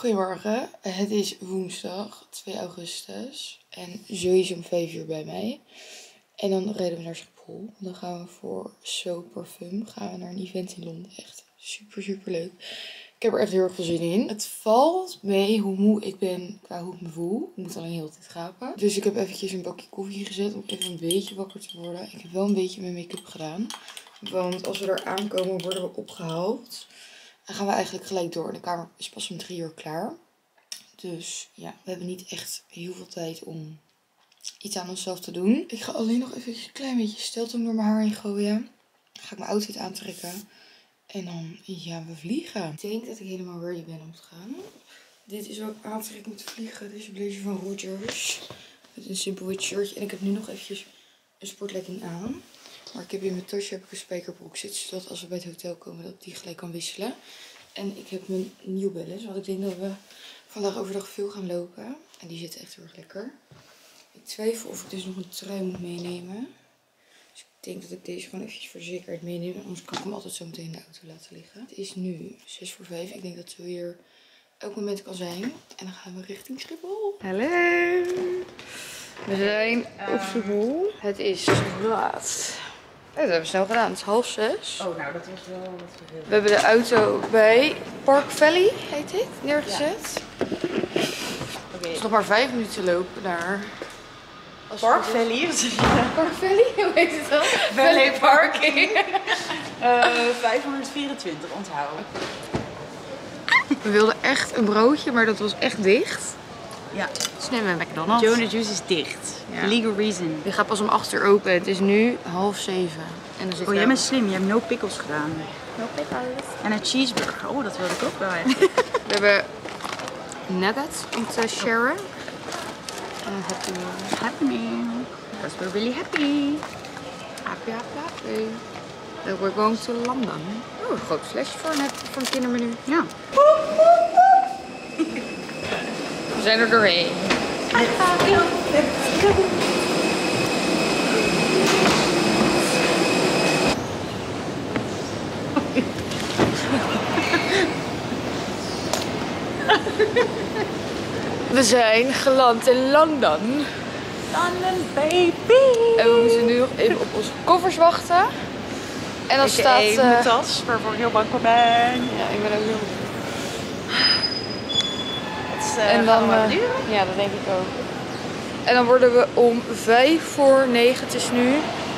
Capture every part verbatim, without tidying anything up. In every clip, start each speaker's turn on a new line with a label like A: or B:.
A: Goedemorgen, het is woensdag twee augustus en Zoe is om vijf uur bij mij. En dan rijden we naar Schiphol. Dan gaan we voor So Parfum gaan we naar een event in Londen. Echt super super leuk. Ik heb er echt heel erg veel zin in. Het valt mee hoe moe ik ben qua hoe ik me voel. Ik moet alleen heel de tijd gapen. Dus ik heb eventjes een bakje koffie gezet om even een beetje wakker te worden. Ik heb wel een beetje mijn make-up gedaan. Want als we er aankomen worden we opgehaald. Dan gaan we eigenlijk gelijk door. De kamer is pas om drie uur klaar. Dus ja, we hebben niet echt heel veel tijd om iets aan onszelf te doen. Ik ga alleen nog even een klein beetje stelton door mijn haar heen gooien. Dan ga ik mijn outfit aantrekken. En dan gaan we vliegen. Ik denk dat ik helemaal ready ben om te gaan. Dit is wat ik aantrek om te vliegen. Dit is een blazer van Rogers. Met een simpel wit shirtje. En ik heb nu nog eventjes een sportlegging aan. Maar ik heb in mijn tasje heb ik een spijkerbroek zitten. Zodat als we bij het hotel komen dat ik die gelijk kan wisselen. En ik heb mijn New Balance. Want ik denk dat we vandaag overdag veel gaan lopen. En die zitten echt heel erg lekker. Ik twijfel of ik dus nog een trui moet meenemen. Dus ik denk dat ik deze gewoon eventjes voor de zekerheid meeneem. Anders kan ik hem altijd zo meteen in de auto laten liggen. Het is nu zes voor vijf. Ik denk dat we hier elk moment kan zijn. En dan gaan we richting Schiphol. Hallo. We zijn op Schiphol. Het is laat. Dat hebben we snel gedaan. Het is half zes.
B: Oh, nou dat was wel wat veel.
A: We hebben de auto bij Park Valley, heet dit, neergezet. Ja.
B: Okay.
A: Het is nog maar vijf minuten lopen naar...
B: Park Valley? Wat zeg je?
A: Park Valley? Hoe heet het dan?
B: Valley Parking. uh, vijfhonderdvierentwintig, onthouden.
A: We wilden echt een broodje, maar dat was echt dicht.
B: Ja.
A: Dus nemen we McDonald's.
B: Joe and the Juice is dicht. Ja. Legal reason.
A: Die gaat pas om acht uur open. Het is nu half zeven. En dan zit
B: oh, jij bent slim. Je hebt no pickles gedaan.
A: No pickles.
B: En een cheeseburger. Oh, dat wilde ik ook wel eigenlijk.
A: We hebben nuggets om te sharen. En een happy meal.
B: Happy meal. Because we're really happy.
A: Happy, happy, happy. And we're going to London. Oh, een groot flesje voor een, voor een kindermenu.
B: Ja.
A: We zijn er doorheen.
B: Let's go. Let's go.
A: We zijn geland in Londen.
B: London, baby.
A: En we moeten nu nog even op onze koffers wachten. En dan
B: ik
A: staat... Uh...
B: mijn tas, waarvoor ik heel bang voor ben.
A: Ja, ik ben ook heel bang.
B: Uh,
A: en dan, uh, ja, dat denk ik ook. En dan worden we om vijf voor negen, het is nu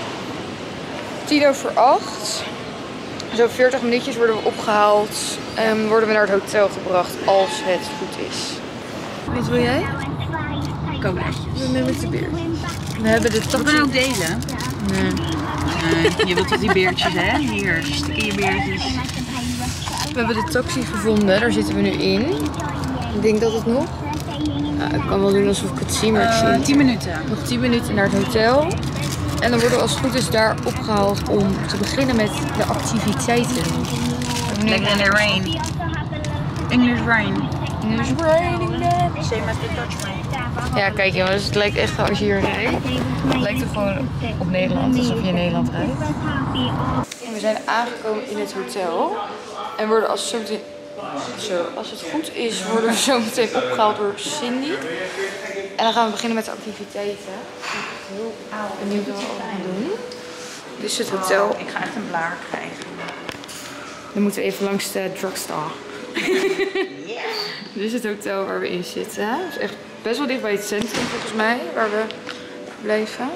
A: tien over acht. Zo veertig minuutjes worden we opgehaald en worden we naar het hotel gebracht als het goed is. Wat wil jij?
B: Colaatjes.
A: We nemen het bier. We hebben de taxi.
B: Zullen we ook delen?
A: Nee.
B: Nee, je wilt toch die beertjes, hè? Hier, stik in je beertjes.
A: We hebben de taxi gevonden, daar zitten we nu in. Ik denk dat het nog... Nou, ik kan wel doen alsof ik het zie, maar ik zie het.
B: tien minuten.
A: Nog tien minuten naar het hotel. En dan worden we als het goed is daar opgehaald om te beginnen met de activiteiten.
B: Lekker in de rain. English rain.
A: English raining man.
B: Same as the Dutch rain.
A: Ja, kijk jongens, het lijkt echt als je hier rijdt. Het lijkt er gewoon op Nederland, alsof je in Nederland rijdt. We zijn aangekomen in het hotel. En worden als, zo meteen, zo, als het goed is, worden we zo meteen opgehaald door Cindy. En dan gaan we beginnen met de activiteiten. Ik ben heel benieuwd wat we allemaal gaan doen. Dit is het hotel.
B: Oh, ik ga echt een blaar krijgen.
A: Dan moeten we even langs de drugstore.
B: Yeah.
A: Dit is het hotel waar we in zitten. Het is echt best wel dicht bij het centrum volgens mij, waar we blijven.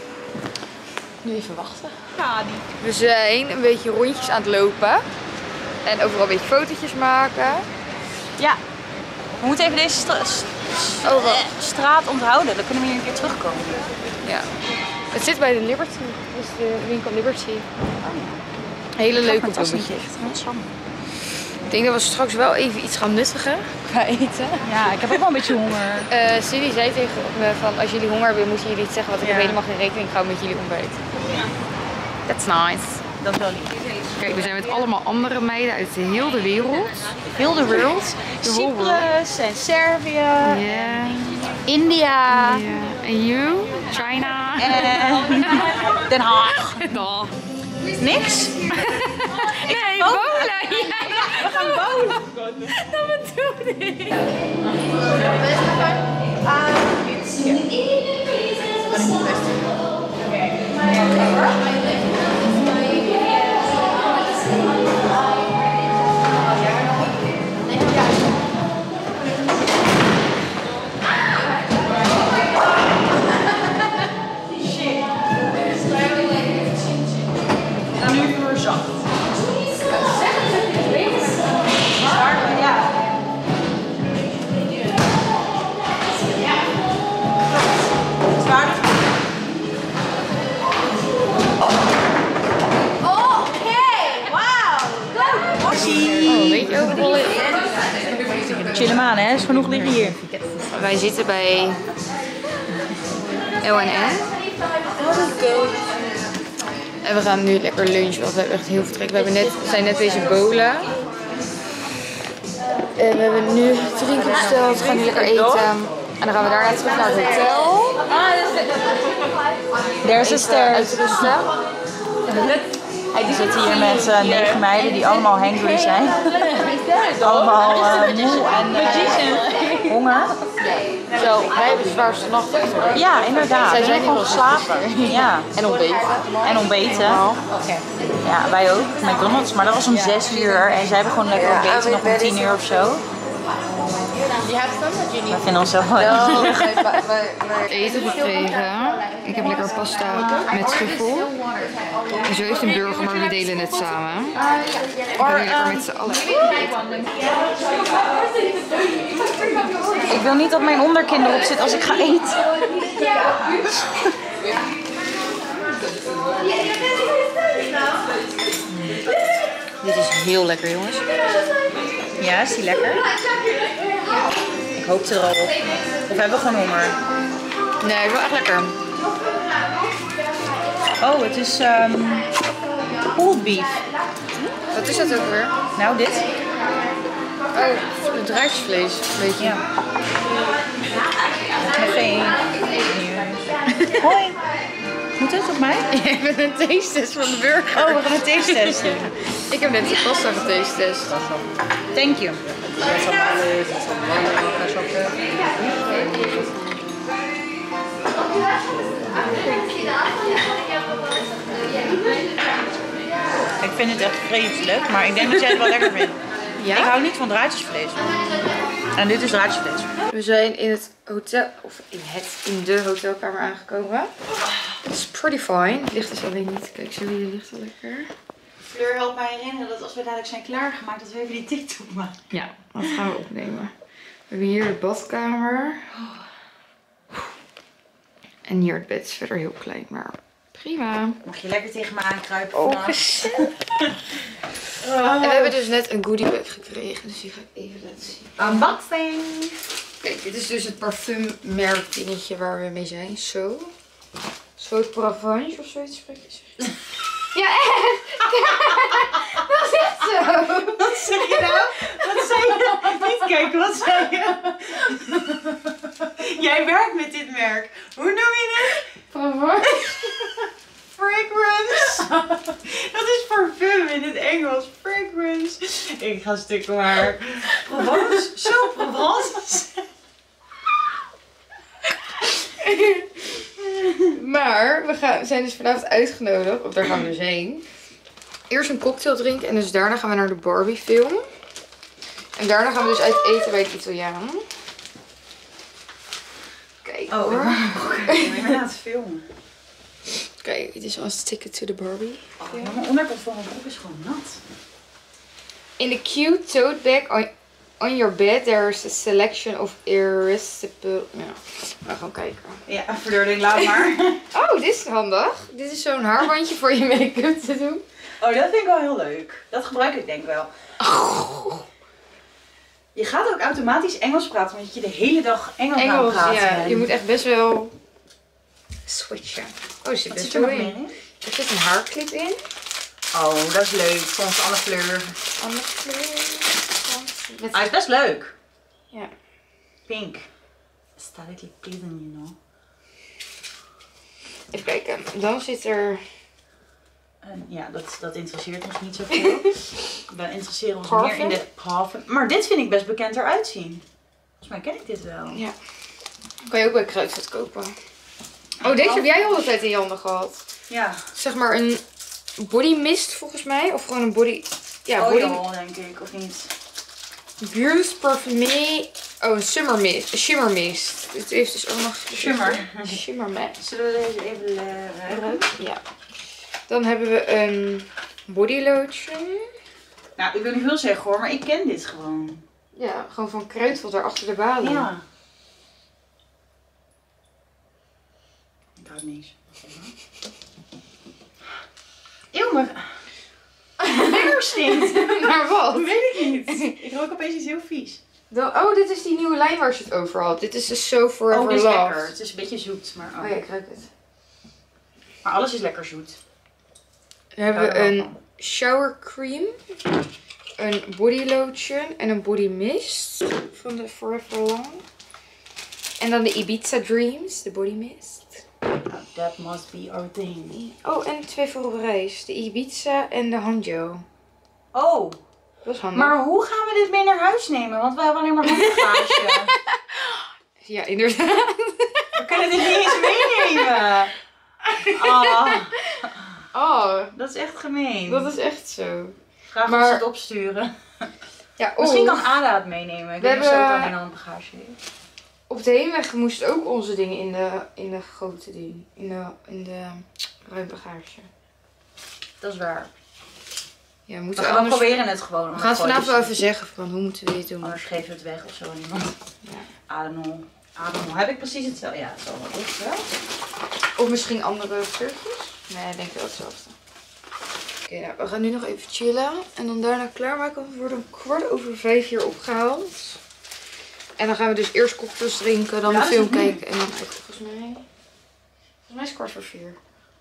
A: Nu even wachten.
B: Ja, die.
A: We zijn een beetje rondjes aan het lopen. En overal een beetje fotootjes maken.
B: Ja. We moeten even deze stra st
A: oh, wat?
B: straat onthouden. Dan kunnen we hier een keer terugkomen.
A: Ja. Het zit bij de Liberty. Dus de winkel Liberty.
B: Oh ja.
A: Hele leuke
B: bloemetjes.
A: bloemetjes. Ik denk dat we straks wel even iets gaan nuttigen qua eten.
B: Ja, ik heb ook wel een beetje honger.
A: Uh, Cindy zei tegen me van als jullie honger hebben moeten jullie iets zeggen, want ik
B: ja.
A: heb helemaal geen rekening gehouden met jullie ontbijt.
B: Ja.
A: That's nice.
B: Dat is wel lief.
A: Kijk, we zijn met allemaal andere meiden uit de hele wereld.
B: Heel de wereld. Cyprus en Servië. Ja.
A: Yeah.
B: India.
A: Yeah. En you? China.
B: En Den Haag.
A: No.
B: Niks?
A: Nee, bowlen!
C: We gaan bowlen!
A: Dat bedoel ik!
C: Nu voor zacht. Chill hem aan, hè? Er is genoeg liggen hier.
A: Wij zitten bij L en N. En we gaan nu lekker lunchen, want we hebben echt heel veel trek. We hebben net, zijn net deze bolen. En we hebben nu drinken besteld. We gaan nu lekker eten. En dan gaan we daarna terug naar het hotel.
C: There's a stairs.
A: Uitrusten.
C: We zitten hier met uh, negen meiden die allemaal hangry zijn. Allemaal uh, moe en uh, honger.
A: Zo, wij hebben de zwaarste nacht achter.
C: Ja, inderdaad.
A: Zij zijn
C: gewoon
A: wel
C: geslapen. Ja.
A: En ontbeten.
C: En ontbeten. Ja, wij ook. McDonald's, maar dat was om zes uur. En zij hebben gewoon lekker ontbeten nog om tien uur of zo. We vinden onszelf wel
A: eten gekregen. Ik heb lekker pasta met truffel. En zo heeft een burger, maar we delen het samen. We gaan lekker met z'n allen.
C: Ik wil niet dat mijn onderkin erop zit als ik ga eten.
A: Dit is heel lekker, jongens.
C: Ja, is die lekker? Ik hoopte er al op. Of hebben we gewoon honger?
A: Nee, het is wel echt lekker.
C: Oh, het is um, pulled beef.
A: Wat is dat ook weer?
C: Nou, dit.
A: Oh, het draadjesvlees, weet je.
C: Ja. Nog geen. Hoi. Moet het op mij?
A: Je bent een taste-test van de burger.
C: Oh, we gaan een taste test doen.
A: Ik heb net de pasta getaste-test.
C: Thank you. Ik vind het echt vreselijk, maar ik denk dat jij het wel lekker vindt.
A: Ja?
C: Ik hou niet van draadjesvlees. En dit is draadjesvlees.
A: We zijn in het hotel, of in het, in de hotelkamer aangekomen. Het is pretty fine. Het licht is alleen niet, kijk, zo hier ligt het lekker.
C: Fleur, helpt mij herinneren dat als we dadelijk zijn klaargemaakt, dat we even die TikTok maken.
A: Ja, dat gaan we opnemen. We hebben hier de badkamer. En hier het bed is verder heel klein, maar prima.
C: Mag je lekker tegen me aankruipen
A: Oh,
C: vandaag.
A: gezellig. En we hebben dus net een goodie bag gekregen, dus die ga ik even laten zien.
C: Unboxing!
A: Kijk, dit is dus het parfummerk dingetje waar we mee zijn. Zo. Zo Provence of zoiets spreek je zeggen. Ja, echt! Dat is echt zo!
C: Wat zeg je nou? Wat zei je? Niet kijken, wat zei je? Jij werkt met dit merk. Hoe noem je het?
A: Provence.
C: Fragrance. Dat is parfum in het Engels. Fragrance. Ik ga stukken maar. Provence? Zo, Provence.
A: Maar we gaan, zijn dus vanavond uitgenodigd, of daar gaan we dus heen. Eerst een cocktail drinken en dus daarna gaan we naar de Barbie film. En daarna gaan we dus uit eten bij het Italiaan. Kijk
C: Oh,
A: hoor.
C: ik ben inderdaad filmen.
A: Kijk, dit is ons ticket to the Barbie.
C: Oh, mijn onderkant van mijn broek is gewoon nat.
A: In the cute tote bag on, on your bed, there's a selection of irresistible... Ja, we gaan gewoon kijken.
C: Ja, verdeurding, laat maar.
A: Oh, dit is handig. Dit is zo'n haarbandje voor je make-up te doen.
C: Oh, dat vind ik wel heel leuk. Dat gebruik ik denk wel.
A: Oh.
C: Je gaat ook automatisch Engels praten, omdat je de hele dag Engels, aan
A: Engels,
C: praten
A: ja.
C: bent.
A: Je moet echt best wel switchen. Oh, er zit
C: Wat
A: best
C: zit er
A: wel
C: nog meer
A: in.
C: in?
A: Er zit een haarclip in.
C: Oh, dat is leuk. Voor onze Anne Fleur.
A: Andere kleur. Met...
C: Hij is best leuk.
A: Ja.
C: Pink. Aesthetically pleasing, you know.
A: Even kijken. Dan zit er
C: En ja, dat, dat interesseert ons niet zoveel. We interesseren ons meer in de parfum. Maar dit vind ik best bekend eruit zien. Volgens mij ken ik dit wel.
A: Ja. Kan je ook bij Kruidvat kopen. Oh, deze heb jij al de tijd in je handen gehad.
C: Ja.
A: Zeg maar een body mist volgens mij. Of gewoon een body... Ja,
C: Oil,
A: body...
C: denk ik, of niet?
A: Bruce Parfumé. Oh, een summer mist. Shimmer mist. Dit heeft dus ook nog...
C: Shimmer.
A: Shimmer mist.
C: Zullen we deze even uh, ruiken?
A: Ja. Dan hebben we een body lotion.
C: Nou, ik wil niet veel zeggen hoor, maar ik ken dit gewoon.
A: Ja, gewoon van Kruidvat daar achter de balie.
C: Ja. Ik ruik niks. Eeuw, maar... Lekker stinkt.
A: Maar wat?
C: Dat weet ik niet. Ik rook opeens iets heel vies.
A: Dan, oh, dit is die nieuwe lijn waar ze het over had. Dit is de So Forever
C: Oh, dit is
A: Love.
C: lekker. Het is een beetje zoet, maar... Oh.
A: Oh ja, ik ruik het.
C: Maar alles is lekker zoet.
A: Dan hebben we een shower cream. Een body lotion en een body mist van de Forever Long. En dan de Ibiza Dreams, de body mist.
C: That must be our thing.
A: Oh, en twee voor op reis. De Ibiza en de Hangzhou.
C: Oh,
A: Dat is handig.
C: maar hoe gaan we dit mee naar huis nemen? Want we hebben alleen maar handbagage.
A: Ja, inderdaad.
C: We kunnen dit niet eens meenemen. Oh,
A: Oh,
C: dat is echt gemeen.
A: dat is echt zo.
C: Graag
A: maar...
C: of ze het opsturen.
A: Ja,
C: Misschien
A: of-
C: kan Ada het meenemen. Ik
A: We
C: weet niet of ze ook
A: hebben-
C: al geen handbagage heeft.
A: Op de heenweg moesten ook onze dingen in de, in de grote ding. In de, in de ruim bagage.
C: Dat is waar.
A: Ja, we
C: We
A: moeten
C: gaan
A: anders...
C: proberen het gewoon.
A: We gaan het vanavond wel even zeggen van hoe moeten we dit doen.
C: Anders geven we het weg of zo aan iemand.
A: Ja.
C: Ademol. Ademol. Heb ik precies hetzelfde? Ja, het zal wel goed wel.
A: Of misschien andere kleurtjes? Nee, ik denk wel hetzelfde. Oké, nou, we gaan nu nog even chillen. En dan daarna klaarmaken. We worden om kwart over vijf hier opgehaald. En dan gaan we dus eerst cocktails drinken, dan
C: Ja,
A: een
C: dat
A: film
C: is het nu.
A: kijken. En dan volgens mij... Volgens mij is het kwart voor vier.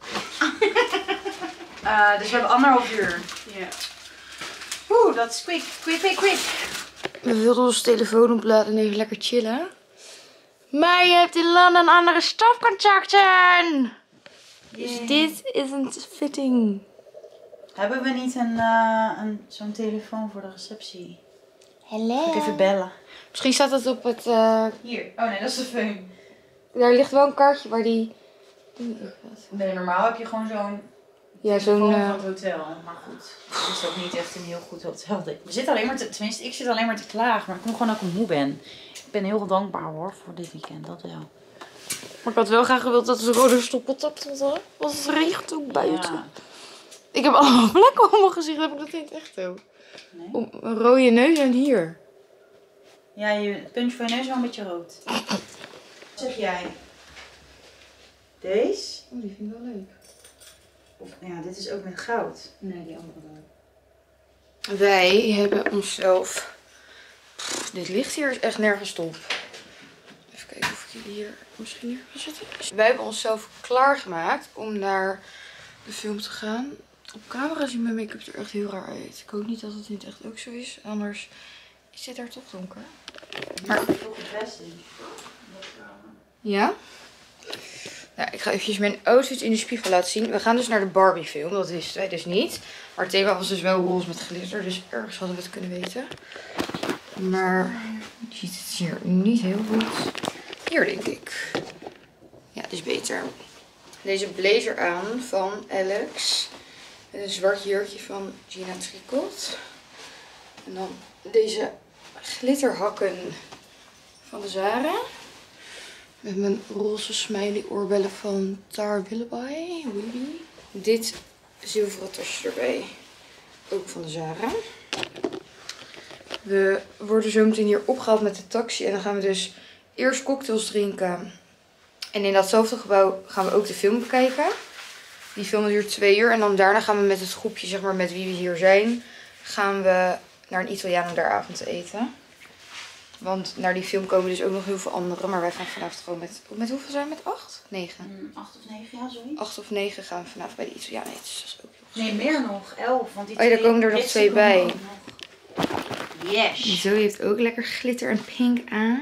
C: Uh, dus we hebben anderhalf uur.
A: Ja.
C: Oeh, dat is quick. Quick, quick, quick.
A: We wilden onze telefoon opladen en even lekker chillen. Maar je hebt in Londen andere stopcontacten. Dus dit isn't fitting.
C: Hebben we niet een, uh, een, zo'n telefoon voor de receptie?
A: Hallo.
C: Zal ik even bellen?
A: Misschien staat het op het... Uh,
C: Hier. Oh nee, dat is de föhn.
A: daar ligt wel een kaartje waar die...
C: Nee, normaal heb je gewoon zo'n
A: Ja, zo'n...
C: telefoon
A: Uh,
C: van het hotel. Maar goed, het is ook niet echt een heel goed hotel. We zitten alleen maar te, tenminste, ik zit alleen maar te klagen. Maar ik kom gewoon dat ik moe ben. Ik ben heel dankbaar hoor voor dit weekend, dat wel.
A: maar ik had wel graag gewild dat we rode stoppeltap hadden. Want het regent ook buiten.
C: Ja.
A: Ik heb allemaal vlekken op mijn gezicht. Heb ik dat niet echt ook?
C: Nee?
A: Op een rode neus en hier.
C: Ja, je het puntje van je neus is wel een beetje rood. Wat zeg jij? Deze?
A: Oh, die vind ik wel leuk.
C: Of, ja, dit is ook met goud.
A: Nee, die andere wel. Wij hebben onszelf... Pff, dit ligt hier echt nergens op. Even kijken of ik jullie hier misschien hier kan zetten. Wij hebben onszelf klaargemaakt om naar de film te gaan. Op camera ziet mijn make-up er echt heel raar uit. Ik hoop niet dat het in het echt ook zo is. Anders is dit daar toch donker. Maar...
C: Veel gevest in.
A: Ja? Nou, ik ga eventjes mijn outfit in de spiegel laten zien. We gaan dus naar de Barbie film. Dat wisten wij dus niet. Maar het thema was dus wel roze met glitter. Dus ergens hadden we het kunnen weten. Maar je ziet het hier niet heel goed. Hier denk ik. Ja, het is beter. Deze blazer aan van Alex. Met een zwart jurkje van Gina Tricot. En dan deze glitterhakken van de Zara. Met mijn roze smiley oorbellen van Tar Willoughby. Willoughby. Dit zilveren tasje erbij. Ook van de Zara. We worden zo meteen hier opgehaald met de taxi. En dan gaan we dus eerst cocktails drinken. En in datzelfde gebouw gaan we ook de film bekijken. Die film duurt twee uur. En dan daarna gaan we met het groepje, zeg maar, met wie we hier zijn, gaan we naar een Italiaan om daar avond eten. Want naar die film komen dus ook nog heel veel anderen. Maar wij gaan vanavond gewoon met... Met hoeveel zijn we? Met acht? Negen?
C: Mm, acht of negen, ja, zoiets.
A: Acht of negen gaan we vanavond bij de Italiaan eten. Dus dat is ook heel
C: Nee, meer nog. Elf. Want die
A: Oh ja, daar komen er nog
C: Britse
A: twee
C: komen
A: bij.
C: ook nog. Yes.
A: Zo heeft ook lekker glitter en pink aan.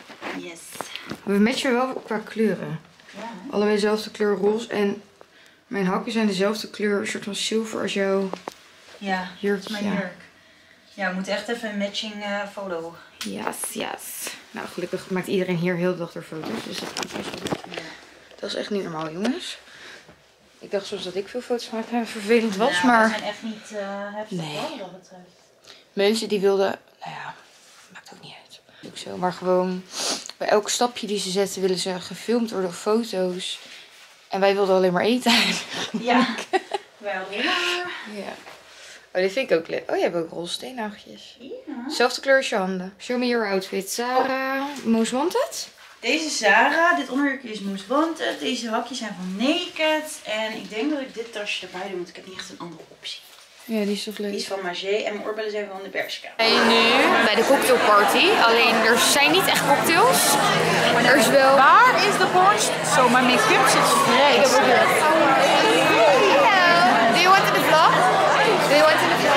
C: Yes.
A: We matchen wel qua kleuren.
C: Ja, hè?
A: Allebei dezelfde kleur roze. En Mijn hakken zijn dezelfde kleur, een soort van zilver als jouw
C: Ja,
A: jurkje.
C: dat is mijn jurk. Ja, we moeten echt even een matching uh, foto.
A: Yes, yes. Nou, gelukkig maakt iedereen hier heel de dag door foto's. Dus dat gaat best wel goed. Ja. Dat is echt niet normaal, jongens. Ik dacht soms dat ik veel foto's maakte en vervelend was,
C: nou,
A: maar...
C: we zijn echt niet uh, heftig
A: nee.
C: wat dat betreft.
A: Mensen die wilden... Nou ja, maakt ook niet uit. Ook zo. Maar gewoon bij elk stapje die ze zetten willen ze gefilmd worden of foto's. En wij wilden alleen maar eten.
C: Ja, wij hadden helemaal...
A: Ja. Oh, dit vind ik ook leuk. Oh, je hebt ook roze steenaagjes.
C: Ja.
A: Zelfde kleur als je handen. Show me your outfit. Sarah, Most Wanted.
C: Deze is Zara, dit onderjurkje is Most Wanted. Deze hakjes zijn van Naked. En ik denk dat ik dit tasje erbij doe, want ik heb niet echt een andere optie.
A: Ja, die is toch leuk.
C: Die is van Magé en mijn oorbellen zijn van de Bershka.
A: We zijn nu bij de cocktailparty. Alleen er zijn niet echt cocktails. Er is wel...
D: Waar is de borst? Zo, mijn make-up zit vreed.
A: Hello. Do you want in the vlog? Do you want in the vlog?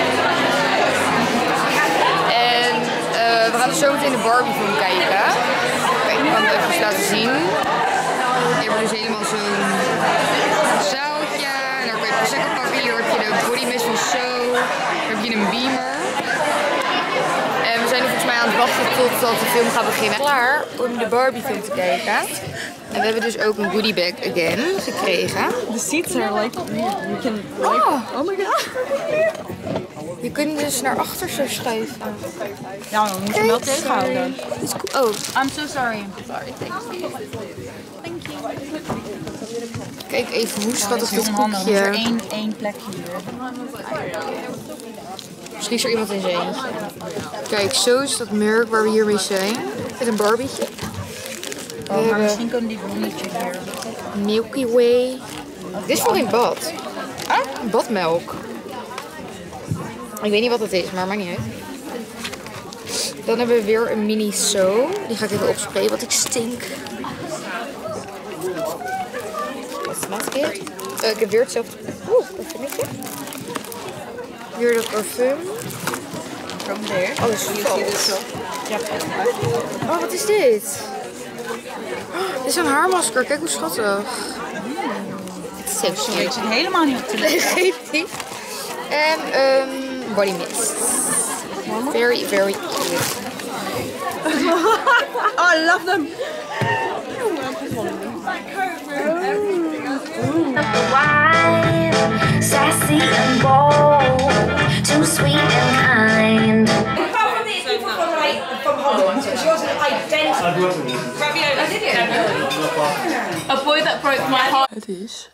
A: En uh, we gaan dus zo meteen de Barbie film kijken. Kijk, ik kan het even laten zien. Hier hebben we dus helemaal zo'n zaaltje. En daar kan je prosecco pakken. Hier heb je de body mist van So. Daar heb je een beamer. En we zijn nu volgens mij aan het wachten totdat de film gaat beginnen. Klaar om de Barbie film te kijken. En we hebben dus ook een goodie bag again gekregen.
D: The seats are like weird. You can like,
A: Oh,
D: oh my god.
A: je kunt dus naar achter zo schuiven.
D: Ja, dan moet je hem wel tegenhouden.
A: Is cool. Oh,
D: I'm so sorry.
A: sorry. Thank you. Kijk even hoe schattig dit
C: handig, er is er
A: koekje.
C: één, één plekje hier.
A: Misschien is er iemand in zijn eentje. Kijk, zo is dat merk waar we hiermee zijn. Met een Barbietje. We
C: Oh, maar
A: hebben
C: misschien kunnen die bloemetje hier.
A: Milky Way. Dit is voor in bad. Ah, badmelk. Ik weet niet wat het is, maar maakt niet uit. Dan hebben we weer een mini So. Die ga ik even opsprayen, want ik stink. Wat smaakt dit? Uh, ik heb weer hetzelfde. Oeh, parfumetje. Weer dat parfum.
C: From there.
A: Oh, dat is vast. Oh, wat is dit? Oh, dit is een haarmasker. Kijk hoe schattig. Het is zo
C: Ik
A: cute.
C: zit helemaal niet op te letten.
A: Geeft niet. En um, body mist. Very, very cute.
D: Oh, I love them.
E: Wine, sassy and bold, too sweet and kind.
F: Apart from these people from like from Holland, because yours is identical.
G: I've worked with you.
F: Ravioli. I did it.
D: A boy that broke my heart.
A: Het is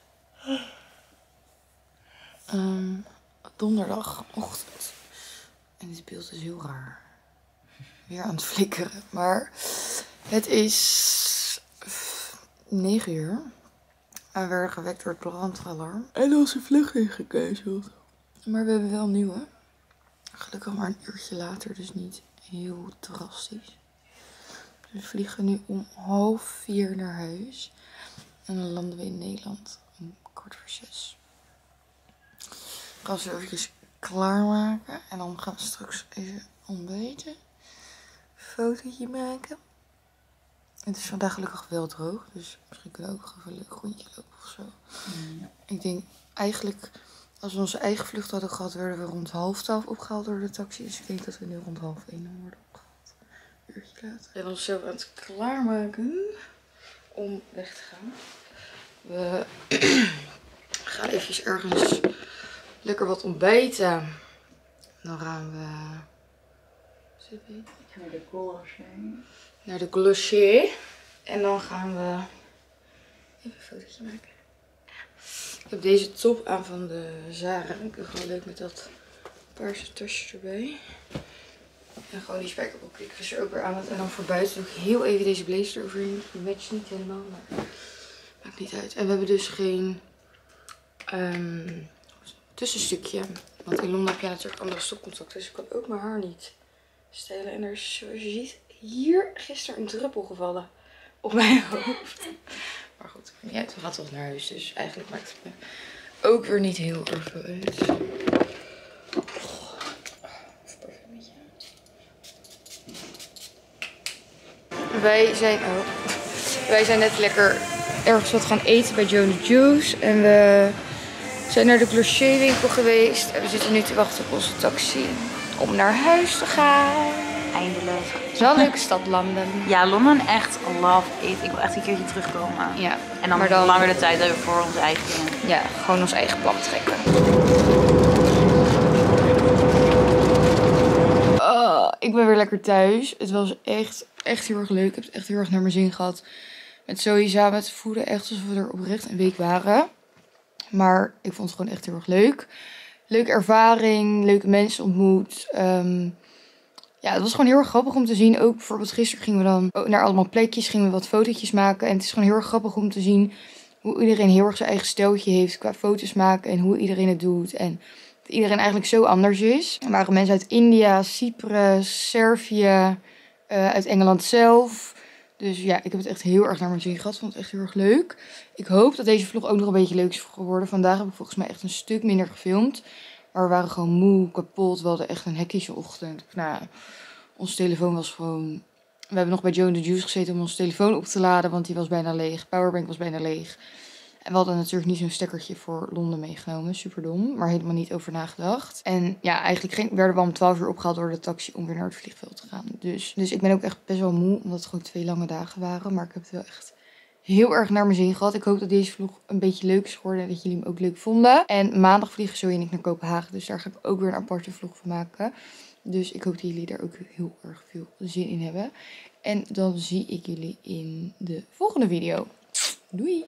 A: um, donderdagochtend. En dit beeld is heel raar. Weer aan het flikkeren. Maar het is negen uur. En we werden gewekt door het brandalarm. En onze vlucht is gecanceld. Maar we hebben wel nieuwe. Gelukkig maar een uurtje later, dus niet heel drastisch. Dus we vliegen nu om half vier naar huis. En dan landen we in Nederland om kwart voor zes. We gaan ze eventjes klaarmaken. En dan gaan we straks even ontbijten. Een fotootje maken. Het is vandaag gelukkig wel droog. Dus misschien kunnen we ook even een leuk rondje lopen of zo. Mm. Ik denk eigenlijk, als we onze eigen vlucht hadden gehad, werden we rond half twaalf opgehaald door de taxi. Dus ik denk dat we nu rond half één worden opgehaald. Een uurtje later. We zijn onszelf aan het klaarmaken om weg te gaan. We gaan eventjes ergens lekker wat ontbijten. Dan gaan we
C: Naar de Glossier.
A: naar de Glossier. En dan gaan we even een fotootje maken. Ik heb deze top aan van de Zara. Ik vind gewoon leuk met dat paarse tasje erbij. En gewoon die spijkerbroek. Ik is er ook weer aan. En dan voor buiten doe ik heel even deze blazer eroverheen. Die matcht niet helemaal, maar maakt niet uit. En we hebben dus geen um, tussenstukje. Want in Londen heb je natuurlijk andere stopcontacten. Dus ik kan ook mijn haar niet stijlen. En er is, zoals je ziet, hier gisteren een druppel gevallen op mijn hoofd. Maar goed, niet uit. We gaan toch naar huis. Dus eigenlijk maakt het me ook weer niet heel erg veel uit. Wij zijn, oh, wij zijn net lekker ergens wat gaan eten bij Joe the Juice. En we zijn naar de Clocher winkel geweest. En we zitten nu te wachten op onze taxi om naar huis te gaan.
C: Eindelijk.
A: Het is wel een leuke stad, Londen.
C: Ja, Londen echt love it. Ik wil echt een keertje terugkomen.
A: Ja.
C: En dan,
A: maar dan
C: langer de tijd hebben voor onze eigen dingen.
A: Ja, gewoon ons eigen plan trekken. Oh, ik ben weer lekker thuis. Het was echt, echt heel erg leuk. Ik heb het echt heel erg naar mijn zin gehad. Met Zoe samen. Het voelde echt alsof we er oprecht een week waren. Maar ik vond het gewoon echt heel erg leuk. Leuke ervaring, leuke mensen ontmoet. Um, ja, het was gewoon heel erg grappig om te zien. Ook bijvoorbeeld gisteren gingen we dan naar allemaal plekjes, gingen we wat fotootjes maken. En het is gewoon heel erg grappig om te zien hoe iedereen heel erg zijn eigen steltje heeft qua foto's maken. En hoe iedereen het doet. En dat iedereen eigenlijk zo anders is. Er waren mensen uit India, Cyprus, Servië, uh, uit Engeland zelf. Dus ja, ik heb het echt heel erg naar mijn zin gehad. Vond het echt heel erg leuk. Ik hoop dat deze vlog ook nog een beetje leuk is geworden. Vandaag heb ik volgens mij echt een stuk minder gefilmd. Maar we waren gewoon moe, kapot. We hadden echt een hectische ochtend. Nou, onze telefoon was gewoon... We hebben nog bij Joe the Juice gezeten om onze telefoon op te laden. Want die was bijna leeg. Powerbank was bijna leeg. En we hadden natuurlijk niet zo'n stekkertje voor Londen meegenomen. Super dom, maar helemaal niet over nagedacht. En ja, eigenlijk ging, werden we om twaalf uur opgehaald door de taxi om weer naar het vliegveld te gaan. Dus, dus ik ben ook echt best wel moe, omdat het gewoon twee lange dagen waren. Maar ik heb het wel echt heel erg naar mijn zin gehad. Ik hoop dat deze vlog een beetje leuk is geworden en dat jullie hem ook leuk vonden. En maandag vliegen Zoe en ik naar Kopenhagen, dus daar ga ik ook weer een aparte vlog van maken. Dus ik hoop dat jullie daar ook heel erg veel zin in hebben. En dan zie ik jullie in de volgende video. Doei!